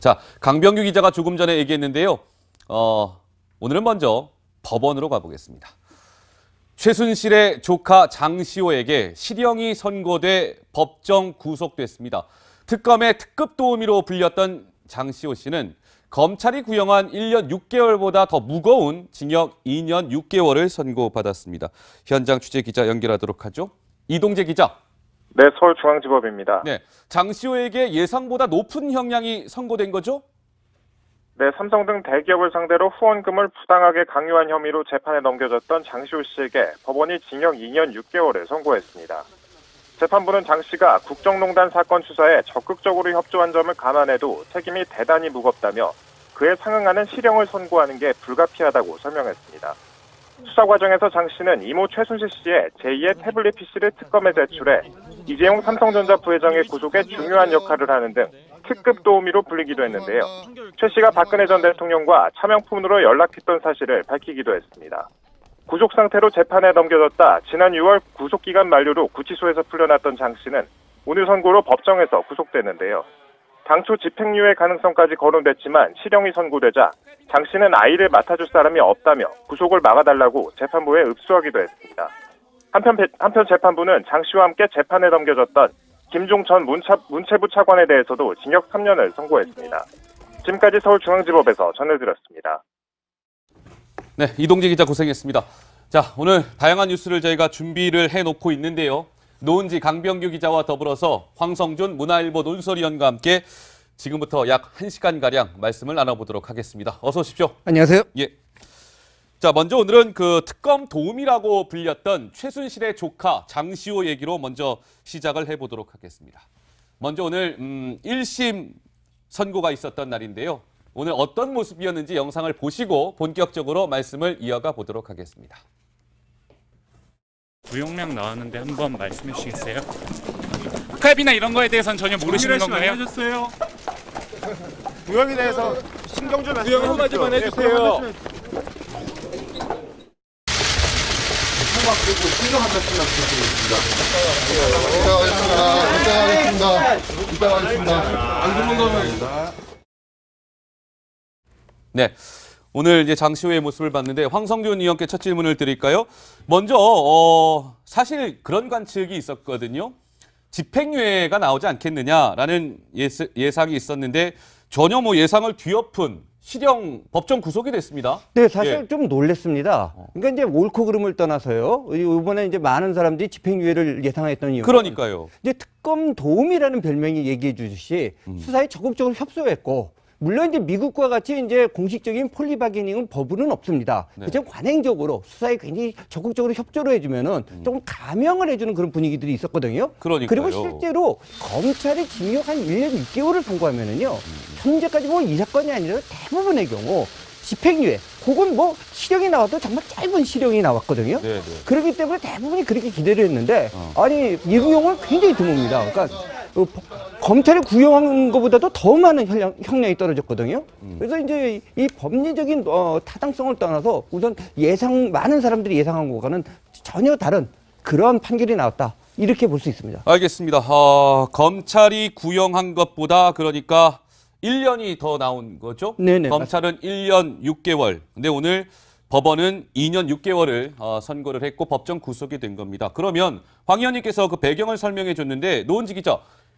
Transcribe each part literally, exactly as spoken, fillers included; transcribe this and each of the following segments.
자, 강병규 기자가 조금 전에 얘기했는데요. 어, 오늘은 먼저 법원으로 가보겠습니다. 최순실의 조카 장시호에게 실형이 선고돼 법정 구속됐습니다. 특검의 특급 도우미로 불렸던 장시호 씨는 검찰이 구형한 일 년 육 개월보다 더 무거운 징역 이 년 육 개월을 선고받았습니다. 현장 취재 기자 연결하도록 하죠. 이동재 기자. 네, 서울중앙지법입니다. 네, 장시호에게 예상보다 높은 형량이 선고된 거죠? 네, 삼성 등 대기업을 상대로 후원금을 부당하게 강요한 혐의로 재판에 넘겨졌던 장시호 씨에게 법원이 징역 이 년 육 개월을 선고했습니다. 재판부는 장 씨가 국정농단 사건 수사에 적극적으로 협조한 점을 감안해도 책임이 대단히 무겁다며 그에 상응하는 실형을 선고하는 게 불가피하다고 설명했습니다. 수사 과정에서 장 씨는 이모 최순실 씨의 제이의 태블릿 피씨를 특검에 제출해 이재용 삼성전자 부회장의 구속에 중요한 역할을 하는 등 특급 도우미로 불리기도 했는데요. 최 씨가 박근혜 전 대통령과 차명폰으로 연락했던 사실을 밝히기도 했습니다. 구속 상태로 재판에 넘겨졌다 지난 유월 구속기간 만료로 구치소에서 풀려났던 장 씨는 오늘 선고로 법정에서 구속됐는데요. 당초 집행유예 가능성까지 거론됐지만 실형이 선고되자 장 씨는 아이를 맡아줄 사람이 없다며 구속을 막아달라고 재판부에 읍수하기도 했습니다. 한편, 한편 재판부는 장 씨와 함께 재판에 넘겨졌던 김종 전 문차, 문체부 차관에 대해서도 징역 삼 년을 선고했습니다. 지금까지 서울중앙지법에서 전해드렸습니다. 네, 이동재 기자 고생했습니다. 자, 오늘 다양한 뉴스를 저희가 준비를 해놓고 있는데요. 노은지, 강병규 기자와 더불어서 황성준 문화일보 논설위원과 함께 지금부터 약 한 시간가량 말씀을 나눠보도록 하겠습니다. 어서 오십시오. 안녕하세요. 예. 자, 먼저 오늘은 그 특검 도우미라고 불렸던 최순실의 조카 장시호 얘기로 먼저 시작을 해보도록 하겠습니다. 먼저 오늘 음, 일 심 선고가 있었던 날인데요. 오늘 어떤 모습이었는지 영상을 보시고 본격적으로 말씀을 이어가 보도록 하겠습니다. 구형량 나왔는데 한번 말씀해 주시겠어요? 북합이나 이런 거에 대해서는 전혀 모르시는 건가요? 알려줬어요. 구형에 대해서 신경 좀 구형 한마디만 해주세요. 그리고 신경 한 말씀만 부탁드리겠습니다. 이따 가겠습니다. 이따 가겠습니다. 안 도망가면. 네, 오늘 이제 장시호의 모습을 봤는데 황성준 의원께 첫 질문을 드릴까요? 먼저 어, 사실 그런 관측이 있었거든요. 집행유예가 나오지 않겠느냐라는 예스, 예상이 있었는데 전혀 뭐 예상을 뒤엎은 실형 법정 구속이 됐습니다. 네, 사실 예. 좀 놀랬습니다. 그러니까 이제 옳고 그름을 떠나서요. 이번에 이제 많은 사람들이 집행유예를 예상했던 이유. 그러니까요. 이제 특검 도우미라는 별명이 얘기해 주듯이 음. 수사에 적극적으로 협조했고, 물론 이제 미국과 같이 이제 공식적인 폴리바게닝은 법으로는 없습니다. 네. 그냥 관행적으로 수사에 굉장히 적극적으로 협조를 해주면은 음. 조금 감형을 해주는 그런 분위기들이 있었거든요. 그러니까요. 그리고 실제로 검찰이 징역 한 일 년 육 개월을 선고하면은요, 음. 현재까지 뭐 이 사건이 아니라 대부분의 경우 집행유예, 혹은 뭐 실형이 나와도 정말 짧은 실형이 나왔거든요. 네, 네. 그렇기 때문에 대부분이 그렇게 기대를 했는데, 어. 아니 미국 경우는 굉장히 드뭅니다. 그러니까 어, 검찰이 구형한 것보다도 더 많은 형량, 형량이 떨어졌거든요. 음. 그래서 이제 이 법리적인 어, 타당성을 떠나서 우선 예상, 많은 사람들이 예상한 것과는 전혀 다른 그런 판결이 나왔다. 이렇게 볼 수 있습니다. 알겠습니다. 어, 검찰이 구형한 것보다 그러니까 일 년이 더 나온 거죠? 네네. 검찰은 맞습니다. 일 년 육 개월. 근데 오늘 법원은 이 년 육 개월을 어, 선고를 했고 법정 구속이 된 겁니다. 그러면 황 의원님께서 그 배경을 설명해 줬는데 노은지 기자,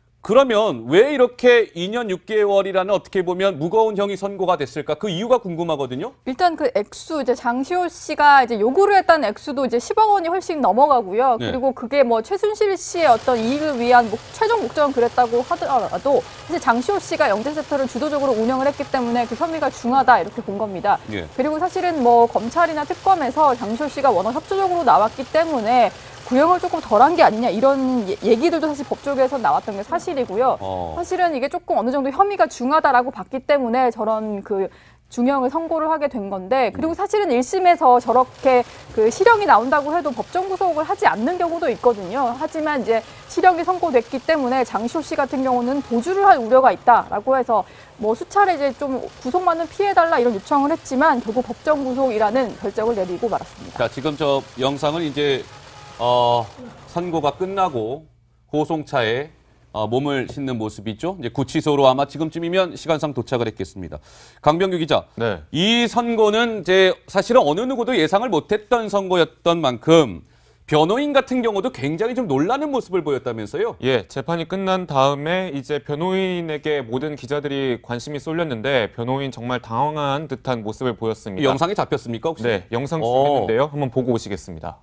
그러면 왜 이렇게 이 년 육 개월이라는 어떻게 보면 무거운 형이 선고가 됐을까? 그 이유가 궁금하거든요. 일단 그 액수, 이제 장시호 씨가 이제 요구를 했던 액수도 이제 십억 원이 훨씬 넘어가고요. 네. 그리고 그게 뭐 최순실 씨의 어떤 이익을 위한 목, 최종 목적은 그랬다고 하더라도 사실 장시호 씨가 영재센터를 주도적으로 운영을 했기 때문에 그 혐의가 중하다 이렇게 본 겁니다. 예. 그리고 사실은 뭐 검찰이나 특검에서 장시호 씨가 워낙 협조적으로 나왔기 때문에 구형을 조금 덜한 게 아니냐 이런 얘기들도 사실 법조계에서 나왔던 게 사실이고요. 어. 사실은 이게 조금 어느 정도 혐의가 중하다라고 봤기 때문에 저런 그 중형을 선고를 하게 된 건데, 그리고 사실은 일 심에서 저렇게 그 실형이 나온다고 해도 법정 구속을 하지 않는 경우도 있거든요. 하지만 이제 실형이 선고됐기 때문에 장시호 씨 같은 경우는 도주를 할 우려가 있다라고 해서 뭐 수차례 이제 좀 구속만은 피해달라 이런 요청을 했지만 결국 법정 구속이라는 결정을 내리고 말았습니다. 자, 지금 저 영상을 이제 어, 선고가 끝나고 고송차에 어, 몸을 싣는 모습이죠. 이제 구치소로 아마 지금쯤이면 시간상 도착을 했겠습니다. 강병규 기자, 네. 이 선거는 이제 사실은 어느 누구도 예상을 못했던 선거였던 만큼 변호인 같은 경우도 굉장히 좀 놀라는 모습을 보였다면서요? 예, 재판이 끝난 다음에 이제 변호인에게 모든 기자들이 관심이 쏠렸는데 변호인 정말 당황한 듯한 모습을 보였습니다. 이 영상이 잡혔습니까 혹시? 네, 영상 어. 준비했는데요. 한번 보고 오시겠습니다.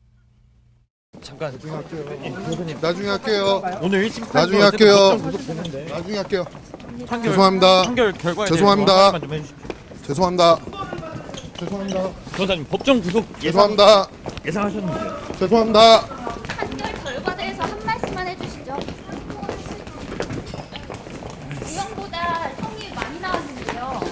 나중에 할게요. 오늘 일 심 나중에 할게요. 나중에 할게요. 죄송합니다. 판결 결과에 죄송합니다. 대해서 한마디만 좀 해주십시오. 죄송합니다. 죄송합니다. 변호사님 법정 구속 예상, 죄송합니다. 예상하셨는데요. 죄송합니다. 판결 결과에 대해서 한 말씀만 해주시죠. 구형보다 형이 많이 나왔는데요.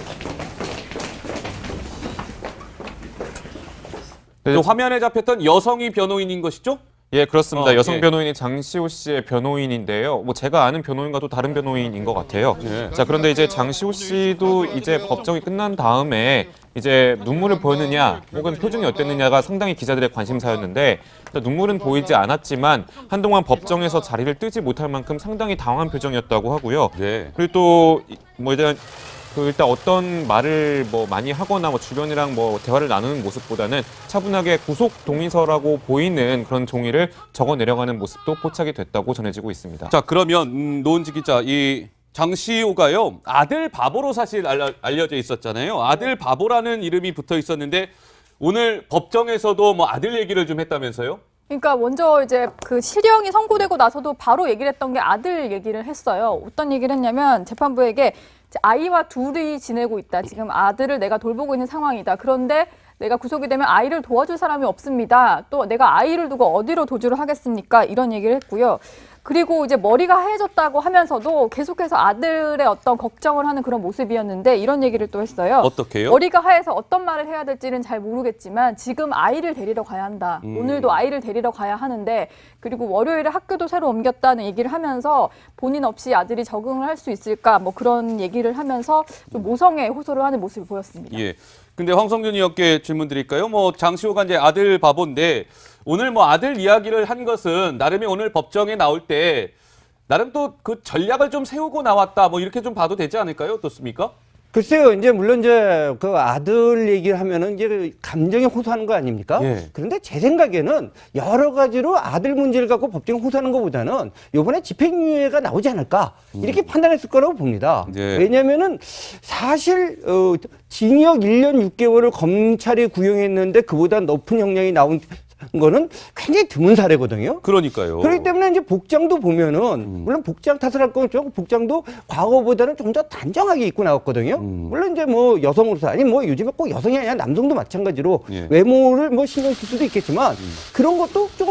네, 또 화면에 잡혔던 여성이 변호인인 것이죠? 예, 그렇습니다. 어, 여성 예. 변호인이 장시호 씨의 변호인인데요. 뭐 제가 아는 변호인과도 다른 변호인인 것 같아요. 예. 자, 그런데 이제 장시호 씨도 이제 법정이 끝난 다음에 이제 눈물을 보였느냐 혹은 표정이 어땠느냐가 상당히 기자들의 관심사였는데 눈물은 보이지 않았지만 한동안 법정에서 자리를 뜨지 못할 만큼 상당히 당황한 표정이었다고 하고요. 네. 그리고 또 뭐 일단 그 일단 어떤 말을 뭐 많이 하거나 뭐 주변이랑 뭐 대화를 나누는 모습보다는 차분하게 구속 동의서라고 보이는 그런 종이를 적어 내려가는 모습도 포착이 됐다고 전해지고 있습니다. 자, 그러면 음, 노은지 기자, 이 장시호가요 아들 바보로 사실 알려, 알려져 있었잖아요. 아들 바보라는 이름이 붙어 있었는데 오늘 법정에서도 뭐 아들 얘기를 좀 했다면서요? 그러니까 먼저 이제 그 실형이 선고되고 나서도 바로 얘기를 했던 게 아들 얘기를 했어요. 어떤 얘기를 했냐면 재판부에게 아이와 둘이 지내고 있다. 지금 아들을 내가 돌보고 있는 상황이다. 그런데 내가 구속이 되면 아이를 도와줄 사람이 없습니다. 또 내가 아이를 두고 어디로 도주를 하겠습니까? 이런 얘기를 했고요. 그리고 이제 머리가 하얘졌다고 하면서도 계속해서 아들의 어떤 걱정을 하는 그런 모습이었는데 이런 얘기를 또 했어요. 어떻게요? 머리가 하얘서 어떤 말을 해야 될지는 잘 모르겠지만 지금 아이를 데리러 가야 한다. 음. 오늘도 아이를 데리러 가야 하는데 그리고 월요일에 학교도 새로 옮겼다는 얘기를 하면서 본인 없이 아들이 적응을 할 수 있을까 뭐 그런 얘기를 하면서 좀 모성애 호소를 하는 모습이 보였습니다. 예. 근데 황성균 의원께 질문 드릴까요? 뭐 장시호가 이제 아들 바보인데 오늘 뭐 아들 이야기를 한 것은 나름의 오늘 법정에 나올 때 나름 또 그 전략을 좀 세우고 나왔다 뭐 이렇게 좀 봐도 되지 않을까요? 어떻습니까? 글쎄요, 이제 물론 이제 그 아들 얘기를 하면은 이제 감정에 호소하는 거 아닙니까? 예. 그런데 제 생각에는 여러 가지로 아들 문제를 갖고 법정에 호소하는 것보다는 이번에 집행유예가 나오지 않을까 이렇게 판단했을 거라고 봅니다. 예. 왜냐하면은 사실 어, 징역 일 년 육 개월을 검찰이 구형했는데 그보다 높은 형량이 나온 거는 굉장히 드문 사례거든요. 그러니까요. 그렇기 때문에 이제 복장도 보면은 물론 복장 탓을 할 거죠. 복장도 과거보다는 좀 더 단정하게 입고 나왔거든요. 음. 물론 이제 뭐 여성으로서 아니 뭐 요즘에 꼭 여성이 아니라 남성도 마찬가지로 예. 외모를 뭐 신경 쓸 수도 있겠지만 그런 것도 조금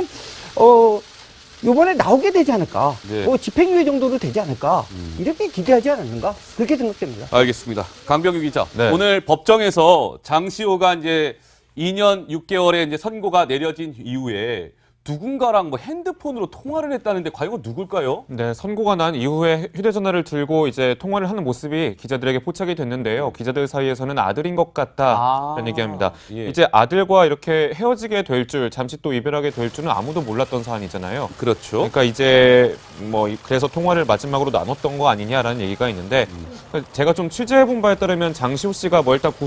어 요번에 나오게 되지 않을까. 네. 뭐 집행유예 정도로 되지 않을까. 이렇게 기대하지 않았는가. 그렇게 생각됩니다. 알겠습니다. 강병규 기자. 네. 오늘 법정에서 장시호가 이제 이 년 육 개월에 이제 선고가 내려진 이후에 누군가랑 뭐 핸드폰으로 통화를 했다는데 과연 누굴까요? 네, 선고가 난 이후에 휴대전화를 들고 이제 통화를 하는 모습이 기자들에게 포착이 됐는데요. 기자들 사이에서는 아들인 것 같다라는 아, 얘기합니다. 예. 이제 아들과 이렇게 헤어지게 될 줄, 잠시 또 이별하게 될 줄은 아무도 몰랐던 사안이잖아요. 그렇죠. 그러니까 이제 뭐 그래서 통화를 마지막으로 나눴던 거 아니냐라는 얘기가 있는데 제가 좀 취재해본 바에 따르면 장시호 씨가 뭐 일단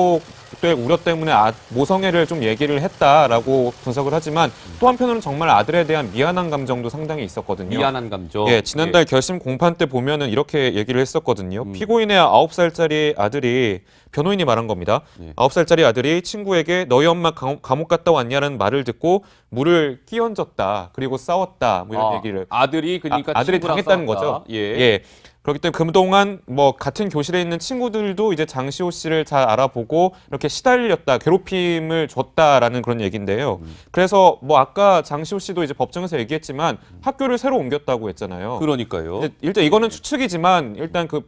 구속될 우려 때문에 아, 모성애를 좀 얘기를 했다라고 분석을 하지만 또 한편으로는 정말 아들에 대한 미안한 감정도 상당히 있었거든요. 미안한 감정. 예, 지난달 결심 공판 때 보면은 이렇게 얘기를 했었거든요. 음. 피고인의 아홉 살짜리 아들이 변호인이 말한 겁니다. 예. 아홉 살짜리 아들이 친구에게 너희 엄마 감- 감옥 갔다 왔냐는 말을 듣고 물을 끼얹었다. 그리고 싸웠다. 뭐 이런 아, 얘기를. 아들이 그러니까 아, 아들이 친구랑 당했다는 싸웠다. 거죠. 예. 예. 그렇기 때문에 그동안 뭐 같은 교실에 있는 친구들도 이제 장시호 씨를 잘 알아보고 이렇게 시달렸다, 괴롭힘을 줬다라는 그런 얘기인데요. 음. 그래서 뭐 아까 장시호 씨도 이제 법정에서 얘기했지만 학교를 새로 옮겼다고 했잖아요. 그러니까요. 이제 일단 이거는 추측이지만 일단 그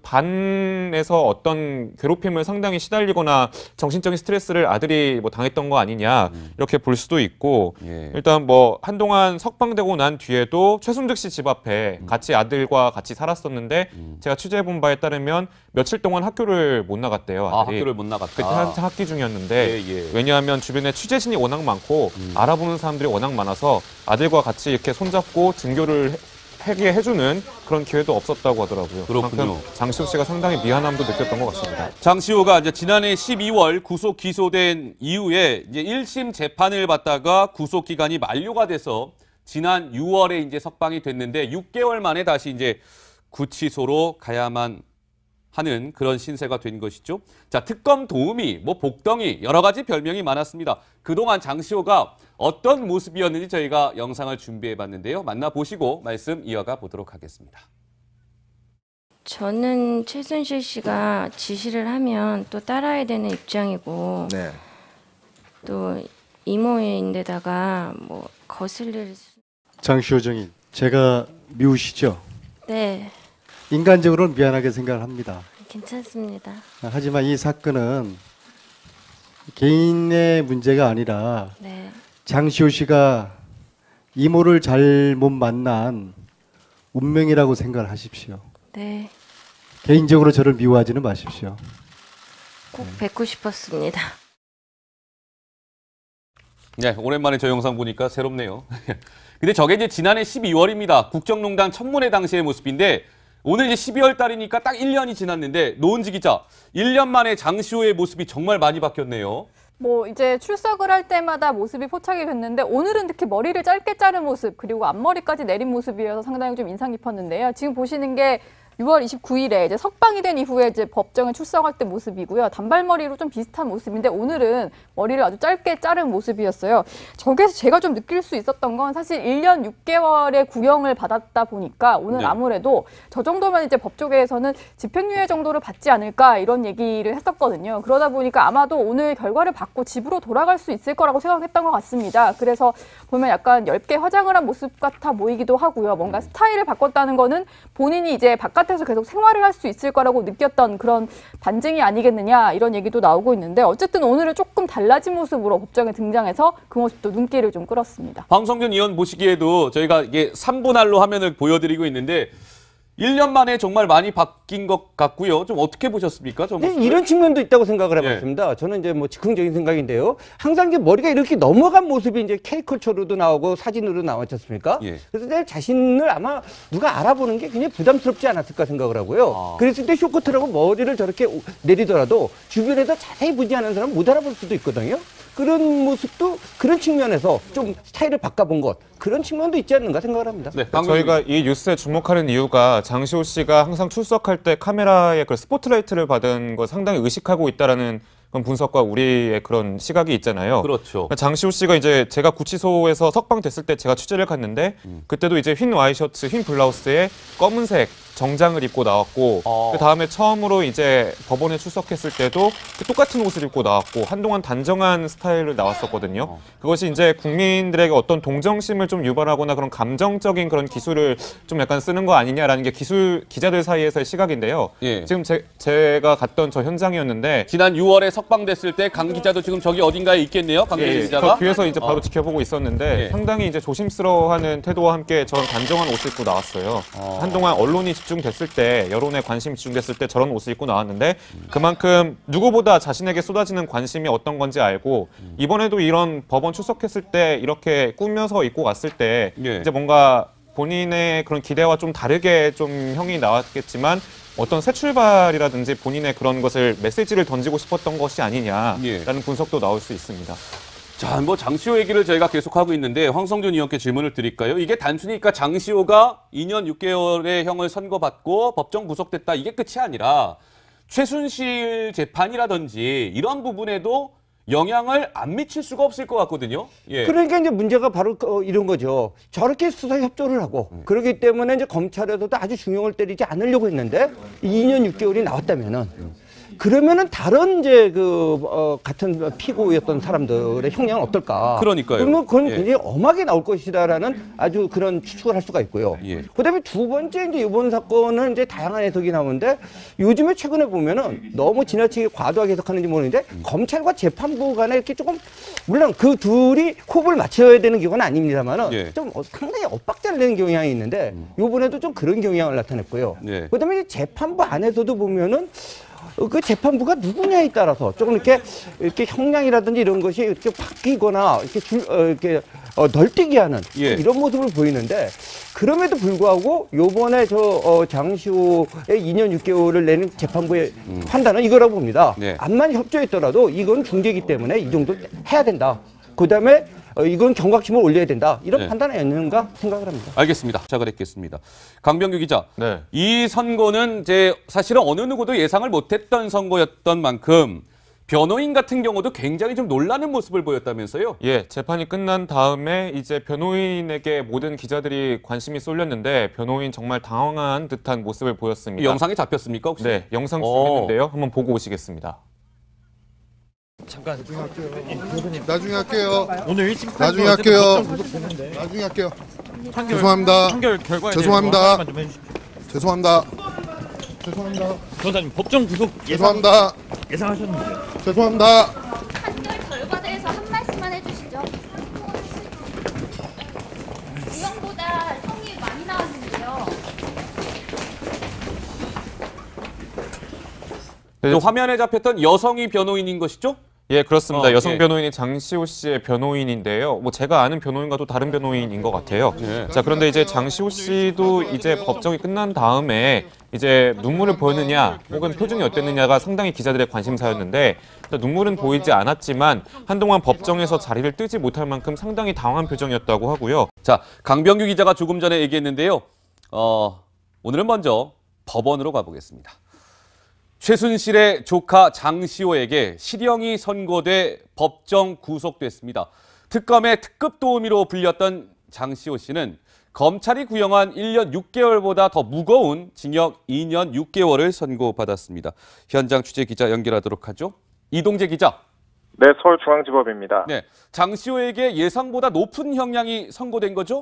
반에서 어떤 괴롭힘을 상당히 시달리거나 정신적인 스트레스를 아들이 뭐 당했던 거 아니냐 이렇게 볼 수도 있고 예. 일단 뭐 한동안 석방되고 난 뒤에도 최순득 씨 집 앞에 같이 아들과 같이 살았었는데 제가 취재해본 바에 따르면 며칠 동안 학교를 못 나갔대요. 아, 아들이. 학교를 못 나갔다. 그때 한창 학기 중이었는데 예, 예. 왜냐하면 주변에 취재진이 워낙 많고 알아보는 사람들이 워낙 많아서 아들과 같이 이렇게 손잡고 등교를 해- 회개해주는 그런 기회도 없었다고 하더라고요. 그렇군요. 그만큼 장시호 씨가 상당히 미안함도 느꼈던 것 같습니다. 장시호가 이제 지난해 십이월 구속 기소된 이후에 이제 일 심 재판을 받다가 구속 기간이 만료가 돼서 지난 유월에 이제 석방이 됐는데 육 개월 만에 다시 이제 구치소로 가야만 하는 그런 신세가 된 것이죠. 자, 특검 도우미, 뭐 복덩이 여러 가지 별명이 많았습니다. 그동안 장시호가 어떤 모습이었는지 저희가 영상을 준비해봤는데요. 만나보시고 말씀 이어가 보도록 하겠습니다. 저는 최순실 씨가 지시를 하면 또 따라야 되는 입장이고 네. 또 이모인데다가 뭐 거슬릴 수... 장시호 정인, 제가 미우시죠? 네, 인간적으로는 미안하게 생각을 합니다. 괜찮습니다. 하지만 이 사건은 개인의 문제가 아니라 네, 장시호 씨가 이모를 잘못 만난 운명이라고 생각을 하십시오. 네, 개인적으로 저를 미워하지는 마십시오. 꼭 뵙고 싶었습니다. 네, 오랜만에 저 영상 보니까 새롭네요. 근데 저게 이제 지난해 십이월입니다. 국정농단 청문회 당시의 모습인데 오늘 이제 십이월 달이니까 딱 일 년이 지났는데 노은지 기자, 일 년 만에 장시호의 모습이 정말 많이 바뀌었네요. 뭐 이제 출석을 할 때마다 모습이 포착이 됐는데 오늘은 특히 머리를 짧게 자른 모습 그리고 앞머리까지 내린 모습이어서 상당히 좀 인상 깊었는데요. 지금 보시는 게 유월 이십구일에 이제 석방이 된 이후에 이제 법정에 출석할 때 모습이고요. 단발머리로 좀 비슷한 모습인데 오늘은 머리를 아주 짧게 자른 모습이었어요. 저기서 제가 좀 느낄 수 있었던 건 사실 일 년 육 개월의 구형을 받았다 보니까 오늘 네. 아무래도 저 정도면 이제 법조계에서는 집행유예 정도를 받지 않을까 이런 얘기를 했었거든요. 그러다 보니까 아마도 오늘 결과를 받고 집으로 돌아갈 수 있을 거라고 생각했던 것 같습니다. 그래서 보면 약간 얇게 화장을 한 모습 같아 보이기도 하고요. 뭔가 스타일을 바꿨다는 거는 본인이 이제 바깥 에서 계속 생활을 할 수 있을 거라고 느꼈던 그런 반증이 아니겠느냐 이런 얘기도 나오고 있는데 어쨌든 오늘은 조금 달라진 모습으로 법정에 등장해서 그 모습도 눈길을 좀 끌었습니다. 황성균 의원 보시기에도 저희가 이게 삼 분할로 화면을 보여드리고 있는데 일 년 만에 정말 많이 바뀐 것 같고요. 좀 어떻게 보셨습니까? 저 네, 모습을? 이런 측면도 있다고 생각을 예. 해봤습니다. 저는 이제 뭐 즉흥적인 생각인데요. 항상 이제 머리가 이렇게 넘어간 모습이 이제 캐리커처로도 나오고 사진으로 나왔지 않습니까? 예. 그래서 내 자신을 아마 누가 알아보는 게 굉장히 부담스럽지 않았을까 생각을 하고요. 아. 그랬을 때 쇼커트라고 머리를 저렇게 내리더라도 주변에서 자세히 보지 않은 사람은 못 알아볼 수도 있거든요. 그런 모습도 그런 측면에서 좀 스타일을 바꿔본 것 그런 측면도 있지 않는가 생각을 합니다. 네, 저희가 이 뉴스에 주목하는 이유가 장시호 씨가 항상 출석할 때 카메라에 그 스포트라이트를 받은 걸 상당히 의식하고 있다라는 그런 분석과 우리의 그런 시각이 있잖아요. 그렇죠. 장시호 씨가 이제 제가 구치소에서 석방됐을 때 제가 취재를 갔는데 음. 그때도 이제 흰 와이셔츠, 흰 블라우스에 검은색 정장을 입고 나왔고 어. 그 다음에 처음으로 이제 법원에 출석했을 때도 똑같은 옷을 입고 나왔고 한동안 단정한 스타일로 나왔었거든요. 어. 그것이 이제 국민들에게 어떤 동정심을 좀 유발하거나 그런 감정적인 그런 기술을 좀 약간 쓰는 거 아니냐라는 게 기술 기자들 사이에서의 시각인데요. 예. 지금 제, 제가 갔던 저 현장이었는데 지난 유월에 석방됐을 때 강 기자도 지금 저기 어딘가에 있겠네요. 강대진 예, 기자가. 저 뒤에서 이제 바로 어. 지켜보고 있었는데 예. 상당히 이제 조심스러워하는 태도와 함께 저런 단정한 옷을 입고 나왔어요. 어. 한동안 언론이 집중됐을 때, 여론에 관심이 집중됐을 때 저런 옷을 입고 나왔는데 그만큼 누구보다 자신에게 쏟아지는 관심이 어떤 건지 알고 이번에도 이런 법원 출석했을 때 이렇게 꾸며서 입고 갔을 때 예. 이제 뭔가 본인의 그런 기대와 좀 다르게 좀 형이 나왔겠지만 어떤 새 출발이라든지 본인의 그런 것을 메시지를 던지고 싶었던 것이 아니냐라는 예. 분석도 나올 수 있습니다. 자, 뭐 장시호 얘기를 저희가 계속하고 있는데 황성준 의원께 질문을 드릴까요? 이게 단순히 그러니까 장시호가 이 년 육 개월의 형을 선고받고 법정 구속됐다 이게 끝이 아니라 최순실 재판이라든지 이런 부분에도 영향을 안 미칠 수가 없을 것 같거든요. 예. 그러니까 이제 문제가 바로 어, 이런 거죠. 저렇게 수사 협조를 하고 음. 그렇기 때문에 이제 검찰에서도 아주 중형을 때리지 않으려고 했는데 이 년 육 개월이 나왔다면은 그러면은 다른 이제 그 어, 같은 피고였던 사람들의 형량은 어떨까? 그러니까요. 그러면 그건 예. 굉장히 엄하게 나올 것이다라는 아주 그런 추측을 할 수가 있고요. 예. 그다음에 두 번째 이제 이번 사건은 이제 다양한 해석이 나오는데 요즘에 최근에 보면은 너무 지나치게 과도하게 해석하는지 모르는데 음. 검찰과 재판부 간에 이렇게 조금 물론 그 둘이 호흡을 맞춰야 되는 경우는 아닙니다만은 예. 좀 상당히 엇박자를 내는 경향이 있는데 요번에도 좀 그런 경향을 나타냈고요. 예. 그다음에 이제 재판부 안에서도 보면은 그 재판부가 누구냐에 따라서 조금 이렇게 이렇게 형량이라든지 이런 것이 이렇게 바뀌거나 이렇게 줄 어, 이렇게 어, 널뛰게 하는 예. 이런 모습을 보이는데 그럼에도 불구하고 요번에 저 어, 장시호의 이 년 육 개월을 내는 재판부의 음. 판단은 이거라고 봅니다. 네. 암만 협조했더라도 이건 중재이기 때문에 이 정도 해야 된다. 그다음에 어, 이건 경각심을 올려야 된다. 이런 네. 판단이 아닌가 생각을 합니다. 알겠습니다. 시작을 했겠습니다. 강병규 기자, 네. 이 선거는 이제 사실은 어느 누구도 예상을 못했던 선거였던 만큼 변호인 같은 경우도 굉장히 좀 놀라는 모습을 보였다면서요? 예, 재판이 끝난 다음에 이제 변호인에게 모든 기자들이 관심이 쏠렸는데 변호인 정말 당황한 듯한 모습을 이 보였습니다. 영상이 잡혔습니까 혹시? 네, 영상 어. 준비했는데요. 한번 보고 오시겠습니다. 잠깐 나중에 할게요. 오늘 일심 나중에 할게요. 나중에 할게요. 죄송합니다. 판결 결과에 죄송합니다. 대해서 한마디만 좀 해주십시오. 죄송합니다. 죄송합니다. 변호사님 법정 구속 예상, 죄송합니다. 예상하셨는데요. 죄송합니다. 판결 결과에 대해서 한 말씀만 해주시죠. 구형보다 형이 많이 나왔는데요. 네, 화면에 잡혔던 여성이 변호인인 것이죠? 예, 그렇습니다. 어, 여성 예. 변호인이 장시호 씨의 변호인인데요. 뭐 제가 아는 변호인과도 다른 변호인인 것 같아요. 예. 자, 그런데 이제 장시호 씨도 이제 법정이 끝난 다음에 이제 눈물을 보였느냐 혹은 표정이 어땠느냐가 상당히 기자들의 관심사였는데 눈물은 보이지 않았지만 한동안 법정에서 자리를 뜨지 못할 만큼 상당히 당황한 표정이었다고 하고요. 자, 강병규 기자가 조금 전에 얘기했는데요. 어, 오늘은 먼저 법원으로 가보겠습니다. 최순실의 조카 장시호에게 실형이 선고돼 법정 구속됐습니다. 특검의 특급 도우미로 불렸던 장시호 씨는 검찰이 구형한 일 년 육 개월보다 더 무거운 징역 이 년 육 개월을 선고받았습니다. 현장 취재 기자 연결하도록 하죠. 이동재 기자. 네, 서울중앙지법입니다. 네, 장시호에게 예상보다 높은 형량이 선고된 거죠?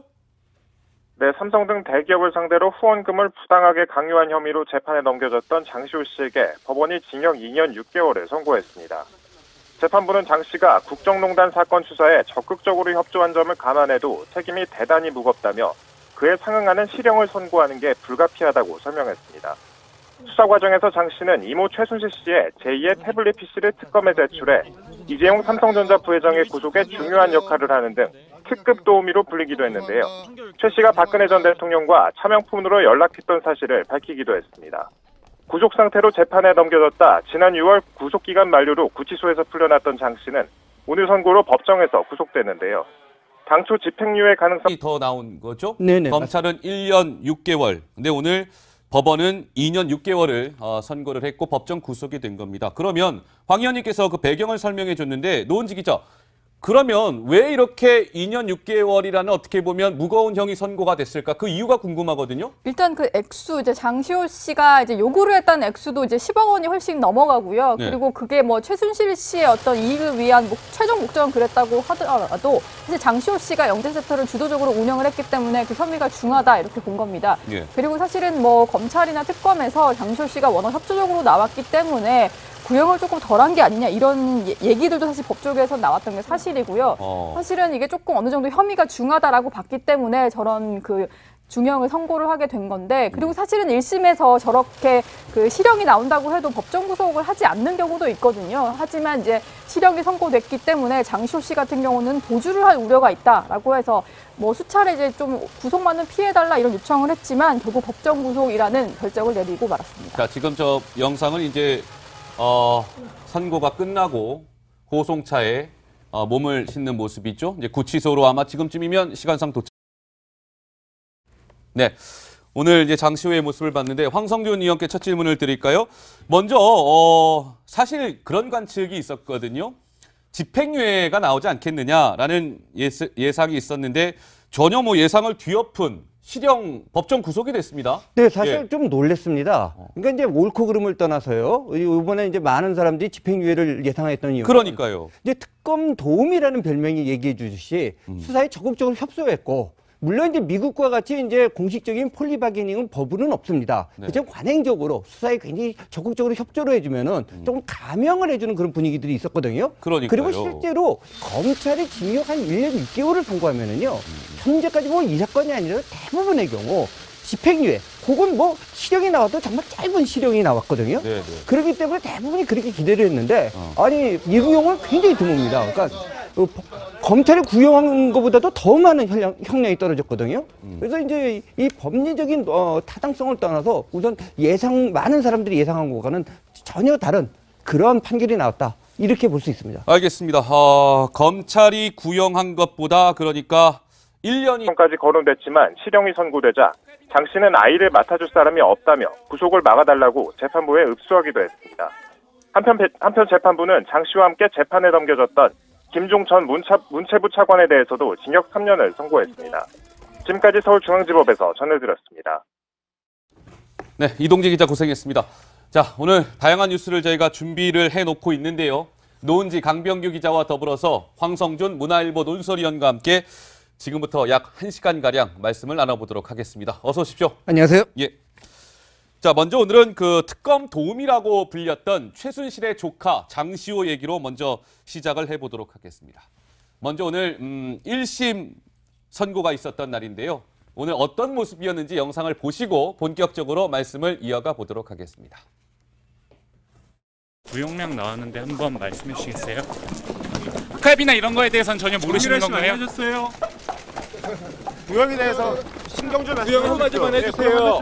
네, 삼성 등 대기업을 상대로 후원금을 부당하게 강요한 혐의로 재판에 넘겨졌던 장시호 씨에게 법원이 징역 이 년 육 개월을 선고했습니다. 재판부는 장 씨가 국정농단 사건 수사에 적극적으로 협조한 점을 감안해도 책임이 대단히 무겁다며 그에 상응하는 실형을 선고하는 게 불가피하다고 설명했습니다. 수사 과정에서 장 씨는 이모 최순실 씨의 제이의 태블릿 피씨를 특검에 제출해 이재용 삼성전자 부회장의 구속에 중요한 역할을 하는 등 특급 도우미로 불리기도 했는데요. 최 씨가 박근혜 전 대통령과 차명폰으로 연락했던 사실을 밝히기도 했습니다. 구속 상태로 재판에 넘겨졌다 지난 유월 구속기간 만료로 구치소에서 풀려났던 장 씨는 오늘 선고로 법정에서 구속됐는데요. 당초 집행유예 가능성이 더 나온 거죠? 네네, 검찰은 일 년 육 개월, 근데 오늘 법원은 이 년 육 개월을 어, 선고를 했고 법정 구속이 된 겁니다. 그러면 황 의원님께서 그 배경을 설명해 줬는데 노은지 기자, 그러면 왜 이렇게 이 년 육 개월이라는 어떻게 보면 무거운 형이 선고가 됐을까? 그 이유가 궁금하거든요. 일단 그 액수 이제 장시호 씨가 이제 요구를 했던 액수도 이제 십억 원이 훨씬 넘어가고요. 네. 그리고 그게 뭐 최순실 씨의 어떤 이익을 위한 목, 최종 목적은 그랬다고 하더라도 사실 장시호 씨가 영재센터를 주도적으로 운영을 했기 때문에 그 혐의가 중하다 이렇게 본 겁니다. 예. 그리고 사실은 뭐 검찰이나 특검에서 장시호 씨가 워낙 협조적으로 나왔기 때문에 구형을 조금 덜한 게 아니냐 이런 예- 얘기들도 사실 법조계에서 나왔던 게 사실이고요. 어. 사실은 이게 조금 어느 정도 혐의가 중하다라고 봤기 때문에 저런 그 중형을 선고를 하게 된 건데 그리고 사실은 일 심에서 저렇게 그 실형이 나온다고 해도 법정 구속을 하지 않는 경우도 있거든요. 하지만 이제 실형이 선고됐기 때문에 장시호 씨 같은 경우는 도주를 할 우려가 있다라고 해서 뭐 수차례 이제 좀 구속만은 피해달라 이런 요청을 했지만 결국 법정 구속이라는 결정을 내리고 말았습니다. 자, 지금 저 영상을 이제 어, 선고가 끝나고 고송차에 어, 몸을 싣는 모습이죠. 이제 구치소로 아마 지금쯤이면 시간상 도착. 네, 오늘 이제 장시호의 모습을 봤는데 황성균 의원께 첫 질문을 드릴까요? 먼저 어, 사실 그런 관측이 있었거든요. 집행유예가 나오지 않겠느냐라는 예스, 예상이 있었는데 전혀 뭐 예상을 뒤엎은 실형 법정 구속이 됐습니다. 네, 사실 예. 좀 놀랬습니다. 그러니까 이제 옳고 그름을 떠나서요. 이번에 이제 많은 사람들이 집행유예를 예상했던 이유. 그러니까요. 이제 특검 도움이라는 별명이 얘기해 주듯이 음. 수사에 적극적으로 협조했고, 물론 이제 미국과 같이 이제 공식적인 폴리바게닝은 법으로는 없습니다. 네. 그렇지만 관행적으로 수사에 굉장히 적극적으로 협조를 해주면은 조금 감형을 해주는 그런 분위기들이 있었거든요. 그러니까요. 그리고 실제로 검찰이 징역 한 일 년 육 개월을 선고하면은요, 현재까지 뭐 이 사건이 아니라 대부분의 경우 집행유예, 그건 뭐 실형이 나와도 정말 짧은 실형이 나왔거든요. 네, 네. 그렇기 때문에 대부분이 그렇게 기대를 했는데 어. 아니 미국 경우는 굉장히 드뭅니다. 그러니까 어, 법- 검찰이 구형한 것보다도 더 많은 형량, 형량이 떨어졌거든요. 음. 그래서 이제 이 법리적인 어, 타당성을 떠나서 우선 예상 많은 사람들이 예상한 것과는 전혀 다른 그런 판결이 나왔다. 이렇게 볼 수 있습니다. 알겠습니다. 어, 검찰이 구형한 것보다 그러니까 일 년이 까지 거론됐지만 실형이 선고되자 장 씨는 아이를 맡아줄 사람이 없다며 구속을 막아달라고 재판부에 읍수하기도 했습니다. 한편, 배- 한편 재판부는 장 씨와 함께 재판에 넘겨졌던 김종 전 문차, 문체부 차관에 대해서도 징역 삼 년을 선고했습니다. 지금까지 서울중앙지법에서 전해드렸습니다. 네, 이동재 기자 고생했습니다. 자, 오늘 다양한 뉴스를 저희가 준비를 해놓고 있는데요. 노은지, 강병규 기자와 더불어서 황성준 문화일보 논설위원과 함께 지금부터 약 한 시간가량 말씀을 나눠보도록 하겠습니다. 어서 오십시오. 안녕하세요. 예. 자, 먼저 오늘은 그 특검 도우미라고 불렸던 최순실의 조카 장시호 얘기로 먼저 시작을 해보도록 하겠습니다. 먼저 오늘 음, 일 심 선고가 있었던 날인데요. 오늘 어떤 모습이었는지 영상을 보시고 본격적으로 말씀을 이어가 보도록 하겠습니다. 구형량 나왔는데 한번 말씀해 주시겠어요? 특활비나 이런 거에 대해서는 전혀 모르시는 건가요? 알려줬어요. 구형에 대해서 신경 좀 구형 한 마디만 해주세요.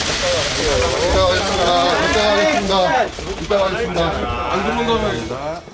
이따 가겠습니다. 이따 가겠습니다. 이따 가겠습니다. 안 도망가면